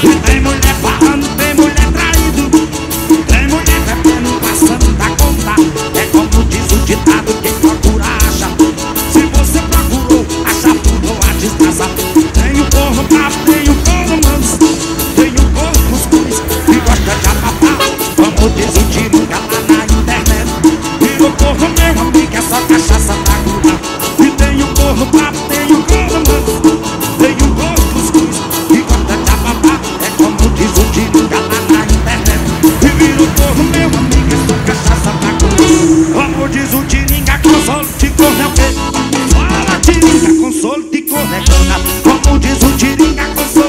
Tem mulher falando, tem mulher traindo, tem mulher bebendo, passando da conta. É como diz o ditado, quem procura acha. Se você procurou, acha tudo a desgraça. Tem o corno bravo, tem o corno manso, tem o corno cuscuz que gosta de abafar, como diz o Tiringa lá na internet. E o corno, meu amigo, é só cachaça da cura. E tem o corno bravo, tem o corno manso, tem o corno cuscuz que gosta de abafar, é como diz o Tiringa lá na internet. E vira o corno, meu amigo, é só cachaça da cura. Como diz o Tiringa, consolo de corno é o quê? Fala, Tiringa, consolo de corno é cana. Como diz o Tiringa, consolo